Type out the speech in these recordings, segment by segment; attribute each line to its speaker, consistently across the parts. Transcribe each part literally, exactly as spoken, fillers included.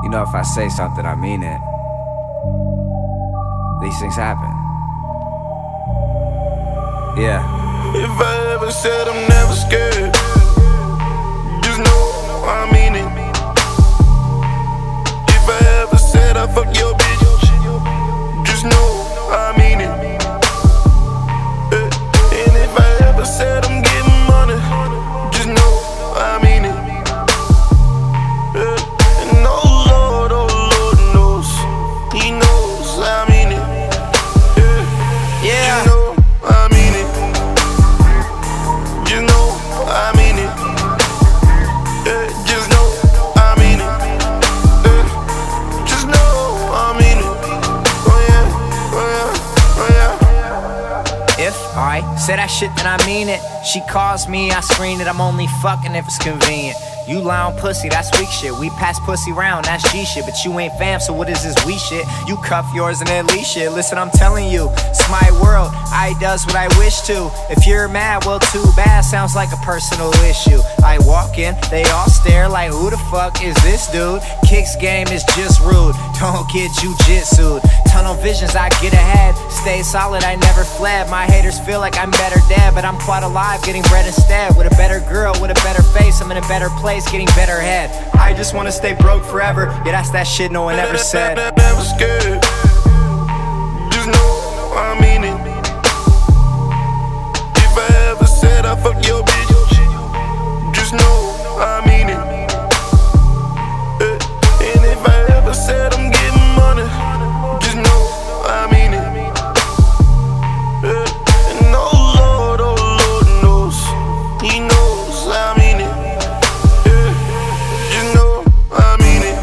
Speaker 1: You know, if I say something, I mean it. These things happen. Yeah.
Speaker 2: If I ever said I'm never scared, just know I mean it. If I ever said I fuck your bitch, just know I mean it. And if I ever said I'm getting money, just know I mean it. And oh Lord, oh Lord knows, He knows I mean it.
Speaker 1: Yeah.
Speaker 2: You know I mean it. Just know I mean it. Yeah, just know I mean it. Yeah, just know I mean it. Oh yeah, oh yeah, oh yeah.
Speaker 1: If I say that shit, then I mean it. She calls me, I screen it. I'm only fucking if it's convenient. You lie on pussy, that's weak shit. We pass pussy round, that's G shit. But you ain't fam, so what is this we shit? You cuff yours and then leave shit. Listen, I'm telling you, it's my world, I does what I wish to. If you're mad, well too bad, sounds like a personal issue. I walk in, they all stare like, who the fuck is this dude? Kicks game is just rude, don't get jujitsu'd. Tunnel visions, I get ahead. Stay solid, I never fled. My haters feel like I'm better dead, but I'm quite alive, getting bread instead. With a better girl, with a better face, I'm in a better place, getting better head. I just wanna stay broke forever. Yeah, that's that shit no one ever said.
Speaker 2: Never scared, just know I mean it. If I ever said I fuck your bitch, just know I mean it. And if I ever said I'm getting money, just know I mean it. And oh Lord, oh Lord knows, He knows I mean it. Just know I mean it.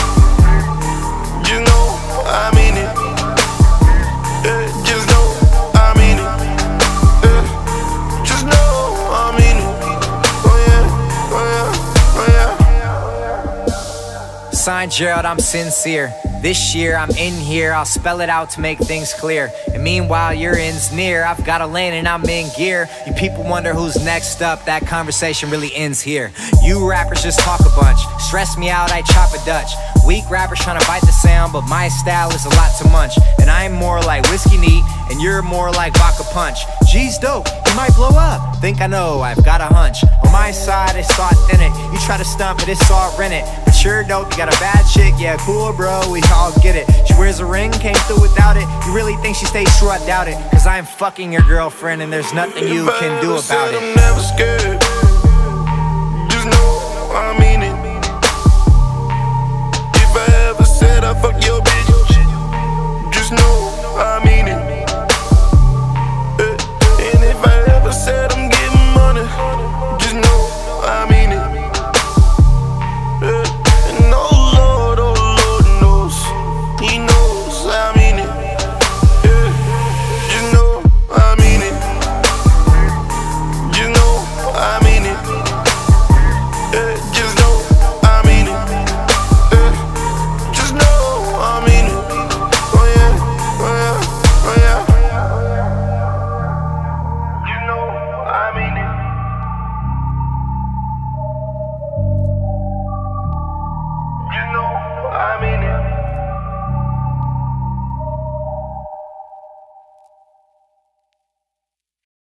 Speaker 2: Just know I mean it. Just know I mean it. Just know I mean it. Oh yeah, oh yeah, oh yeah.
Speaker 1: Signed Gerald, I'm sincere. This year I'm in here, I'll spell it out to make things clear. And meanwhile your end's near, I've got a lane and I'm in gear. You people wonder who's next up, that conversation really ends here. You rappers just talk a bunch, stress me out, I chop a Dutch. Weak rappers trying to bite the sound, but my style is a lot to munch. And I'm more like whiskey neat, and you're more like vodka punch. G's dope, you might blow up, think I know, I've got a hunch. On my side it's so authentic, you try to stunt but it's all rented. But you're dope, you got a bad chick, yeah cool bro, we all get it. She wears a ring, came through without it. You really think she stays true? I doubt it. Cause I'm fucking your girlfriend and there's nothing you can do about it.
Speaker 2: I'm never scared,